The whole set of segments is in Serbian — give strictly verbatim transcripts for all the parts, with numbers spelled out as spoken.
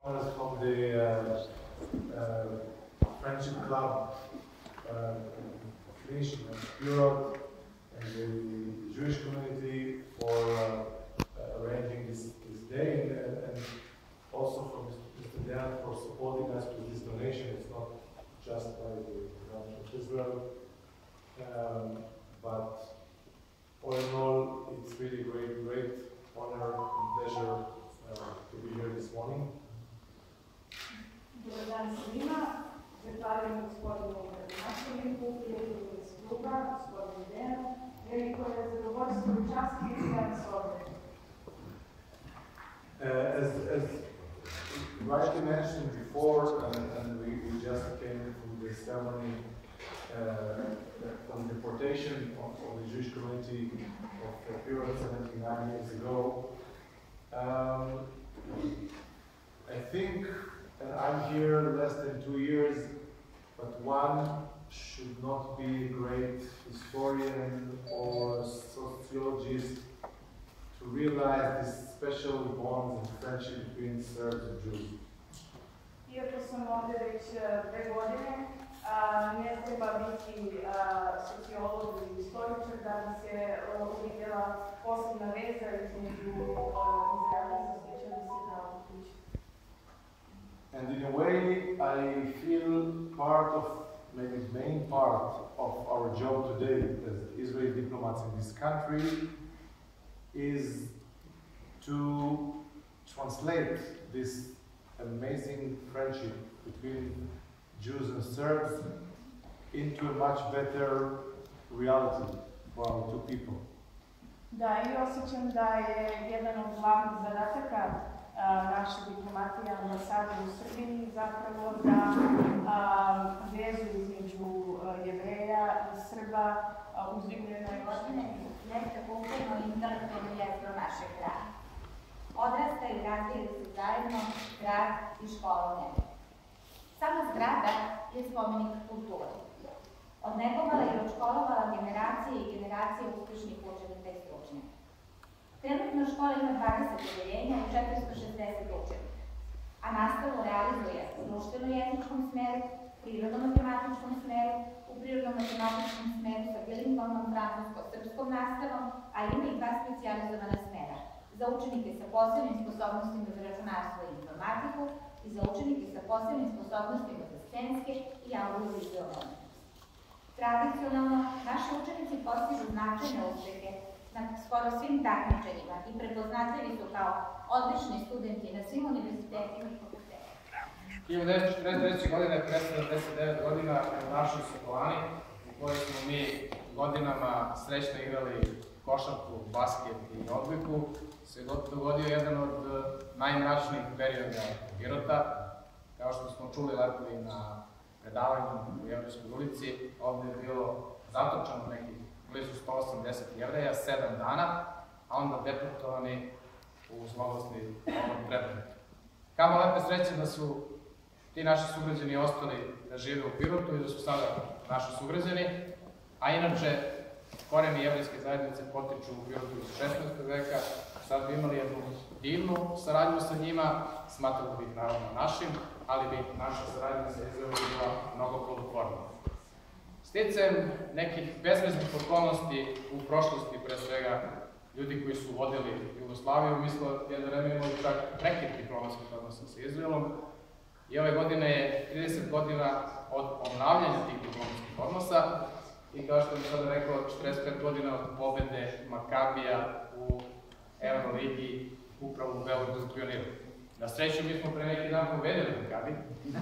From the uh, uh, Friendship Club uh, Finnish Europe and the Jewish community for uh, arranging this, this day, and, and also from Mister Dan for supporting us with this donation. It's not just by the government of Israel, um, but all in all, it's really great, great honor and pleasure uh, to be here this morning. Dobar dan svima. Zahvaljujem gospodinu gradonačelniku, prijatelju iz kluba, gospodinu Dejanu. Veliko je zadovoljstvo i čast biti danas ovdje. As, as rightly mentioned before, and, and we, we just came from the ceremony uh, on the deportation of, of the Jewish community of Pirot seventy-nine years ago, um, I think, and I'm here less than two years, but one should not be a great historian or sociologist to realize this special bonds and friendship between Serbs and Jews. Iako sam ovdje već dve godine, ne treba biti sociolog ili historičar da bi se uvidjela posebna veza između Izraela i Sjećanja se na ovom. And in a way, I feel part of, maybe the main part of our job today as Israeli diplomats in this country is to translate this amazing friendship between Jews and Serbs into a much better reality for our two people. Da, i osjećam da je jedan od glavnih zadataka naše diplomatije ambasade u Srbiji zapravo da vezu između Jevreja i Srba uzdigne na godine neka kulturno i intelektualno jezgro našeg grada. Odrasta i razvijaju se zajedno grad i škola u nebu. Sama zgrada je spomenik kulture. Odnegovala i odškolovala generacije i generacije uspešnih učenika i stručnjaka. Trenutno škola ima dvadeset odeljenja i četiristo šezdeset učenika, a nastavu realizuje u društveno-jezičkom smeru, prirodno-matematičkom smeru, u prirodno-matematičkom smeru sa bilingvalnom francusko-srpskom nastavom, a ima i dva specijalizovana smera, za učenike sa posebnim sposobnostima za računarstvo i informatiku i za učenike sa posebnim sposobnostima za scenske i audiovizualne umetnosti. Tradicionalno, naši učenici postižu značajne uspehe na skoro svim takmičenjima i prepoznatljivi su kao odlični studenti na svim univerzitetima i fakultetima. hiljadu devetsto četrdeset treće. godine, pre sedamdeset devet godina, u našoj Sokolani, u kojoj smo mi godinama srećno igrali košarku, basket i odbojku, se dogodio jedan od najmračnijih perioda Pirota. Kao što smo čuli lepo i na predavanju u Jevrejskoj ulici, ovde je bilo zatočeno nekih blizu sto osamdeset Jevreja, sedam dana, a onda deportovani u zloglasni ovom predmetu. Kamo lepe sreće da su ti naši sugrađani ostali da žive u Pirotu i da su sada naši sugrađani, a inače koreni jevrejske zajednice potiču u Pirotu iz šesnaestog veka. Sad bi imali jednu divnu saradnju sa njima, smatrali bi ih naravno našim, ali bi naša saradnja sa Izraelom bila mnogo plodotvorna. Sticajem nekih bezveznih okolnosti u prošlosti, pre svega ljudi koji su vodili Jugoslaviju, mi smo jedno vreme imali čak prekid diplomatskih odnosa sa Izraelom i ove godine je trideset godina od obnavljanja tih diplomatskih odnosa i kao što bih sada rekao, četrdeset pet godina od pobede Makabija u Euroligi upravo u Beogradu pioniru. Na sreću, mi smo pre neki dan pobedili Makabi,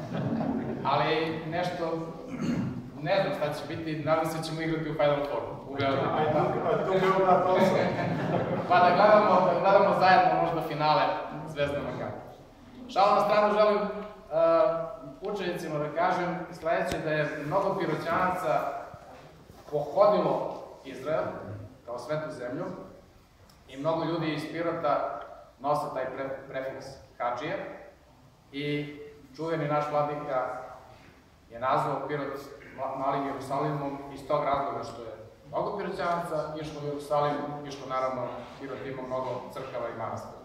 ali nešto, ne znam šta će biti, nadam se ćemo igrati u Final Fouru u Beogradu. Pa da gledamo, da gledamo zajedno možda finale Zvezda Makabi. Šalu na stranu želim uh, učenicima da kažem sledeće, da je mnogo Piroćanaca pohodilo Izrael kao svetu zemlju i mnogo ljudi iz Pirota nose taj pre, prefiks Hadžija i čuveni naš vladika je nazvao Pirot malim Jerusalimom iz tog razloga što je mnogo Piroćanaca išlo u Jerusalim, išlo naravno Pirot ima mnogo crkava i manastira.